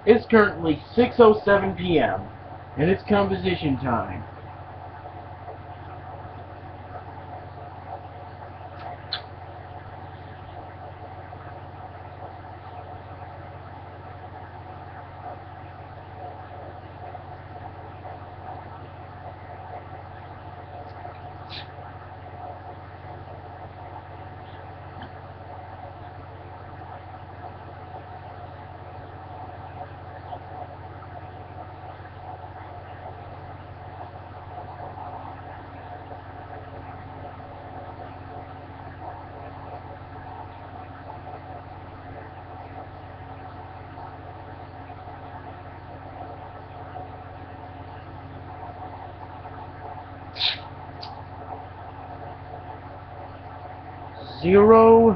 It's currently 6:07 p.m. and it's composition time. Zero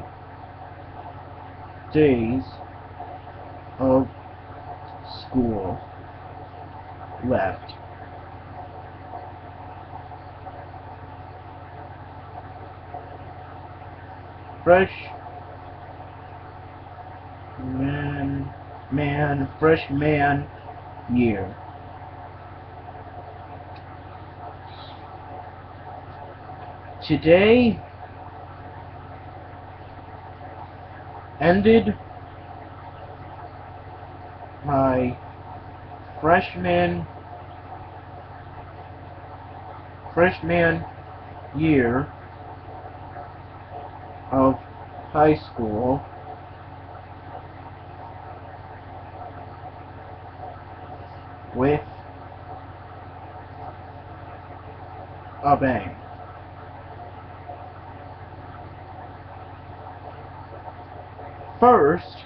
days of school left. Freshman year. Today ended my freshman year of high school with a bang. First,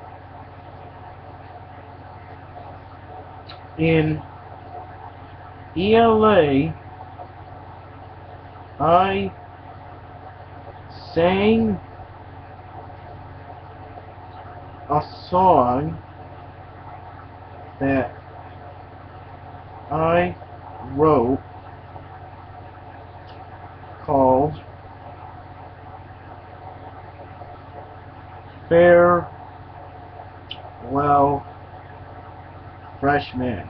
in ELA, I sang a song that I wrote called Farewell Freshman.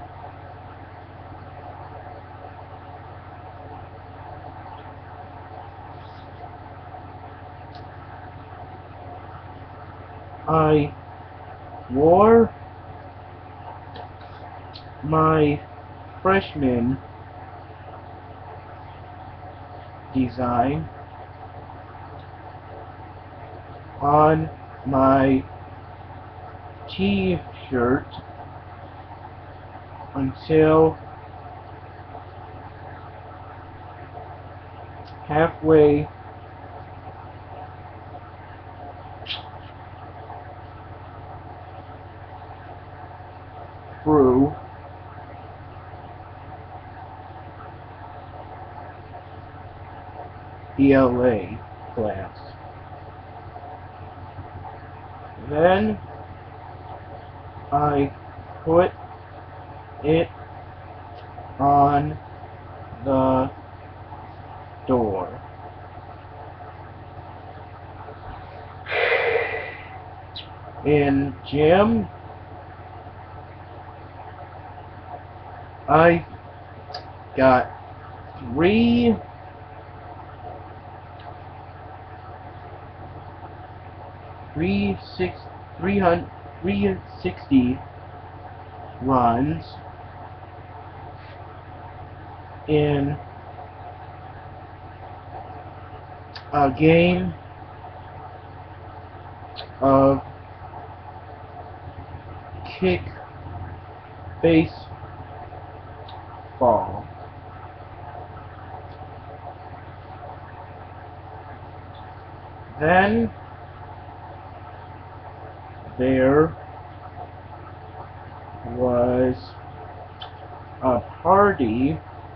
I wore my freshman design on my t-shirt until halfway through ELA class. Then I put it on the door. In gym, I got 360 runs in a game of kick baseball. Then there was a party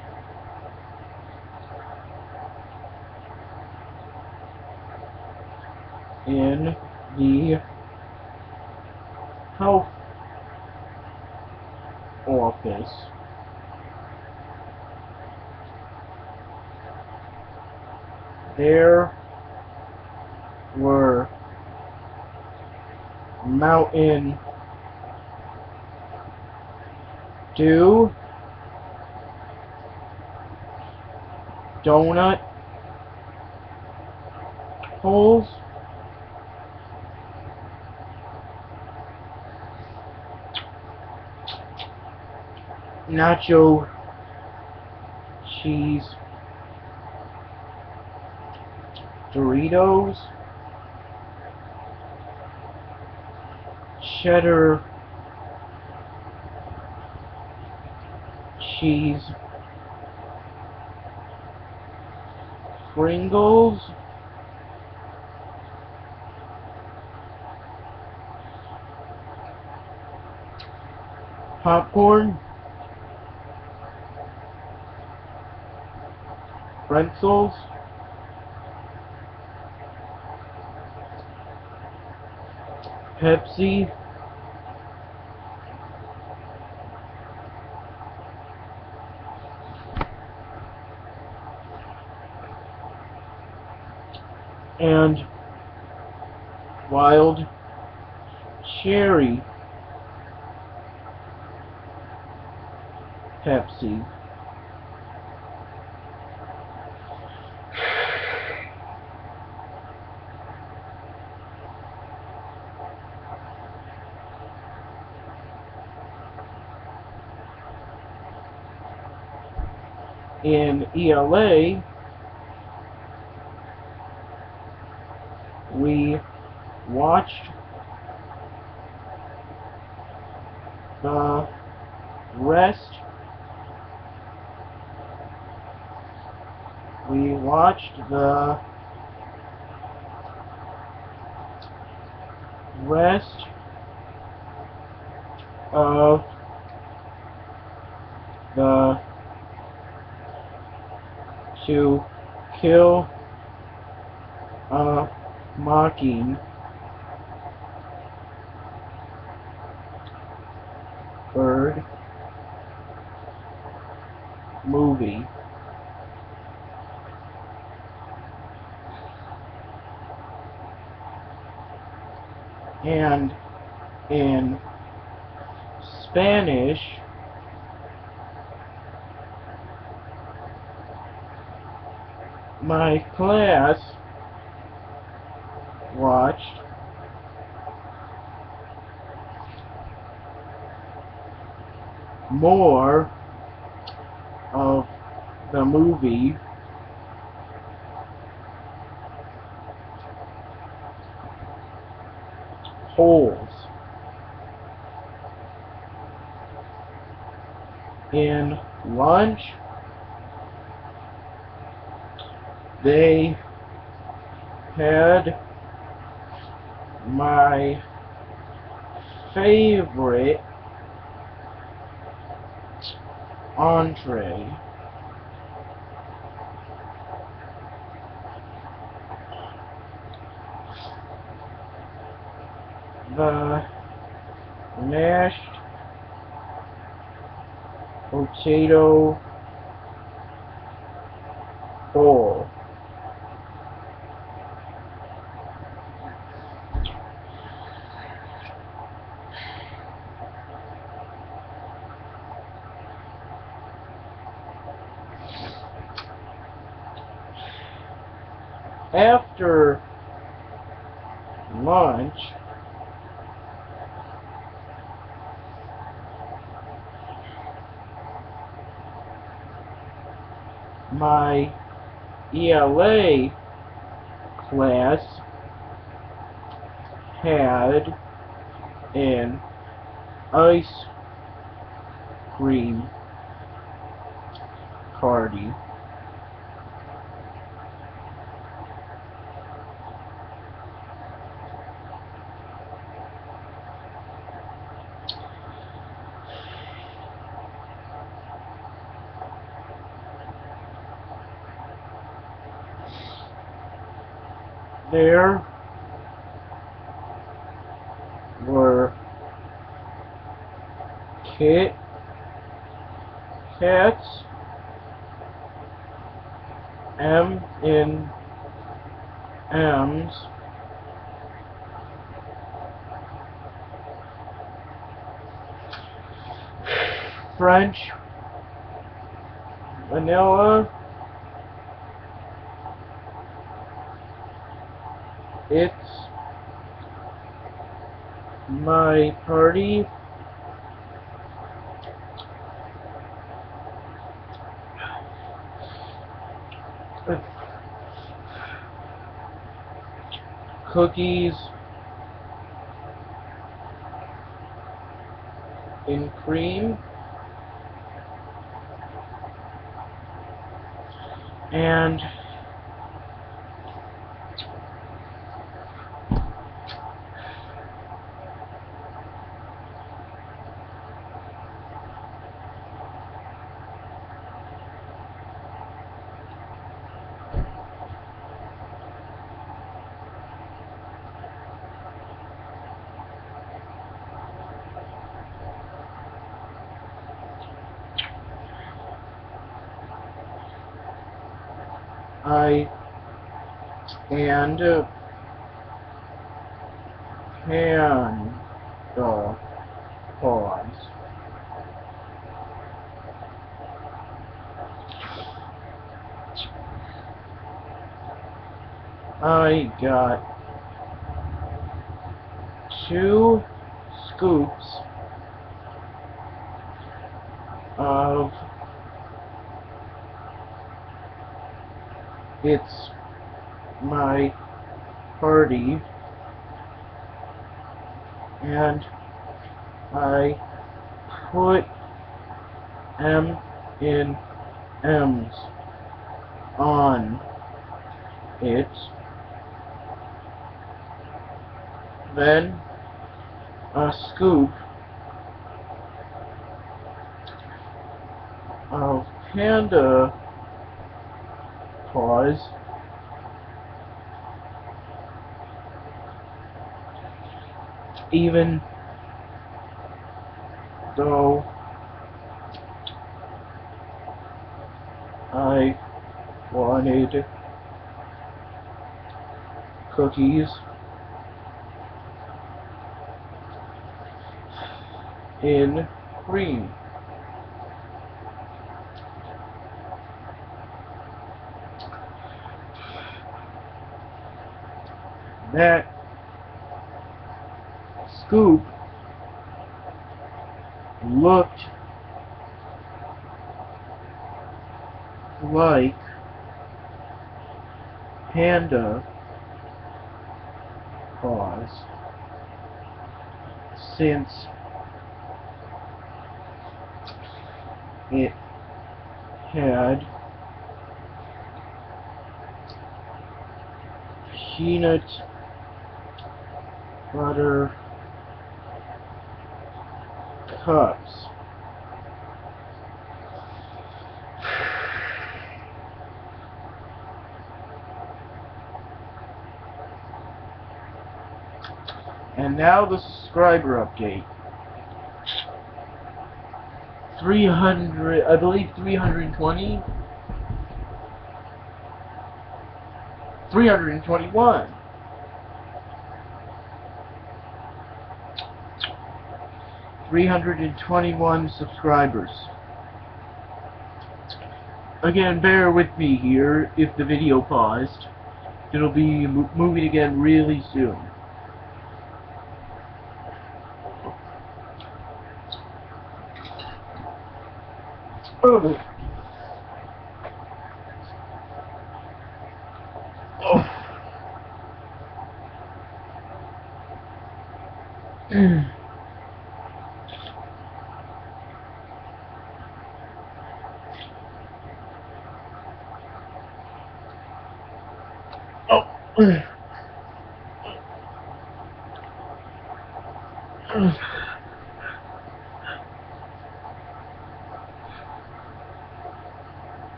in the health office. There were mountain stew, donut holes, nacho cheese Doritos, cheddar cheese Pringles, popcorn, pretzels, Pepsi, and wild cherry Pepsi. In ELA, we watched the rest. We watched the rest of the To Kill a Mockingbird movie. And in Spanish, my class watched more of the movie Holes. In lunch, they had my favorite entree, the mashed potato bowl. After lunch, my ELA class had an ice cream party. There were Kit Kats, M&M's, French vanilla. It's my party. Cookies in cream and Panda pause. I got 2 scoops of It's My Party, and I put M&M's on it. Then a scoop of Panda Paws, even though I wanted cookies in cream. That scoop looked like Panda Paws, since it had peanut butter cups. And now the subscriber update. 300, I believe 320? 321. 321 subscribers. Again, bear with me here if the video paused. It'll be moving again really soon. Oh. Oh. Oh.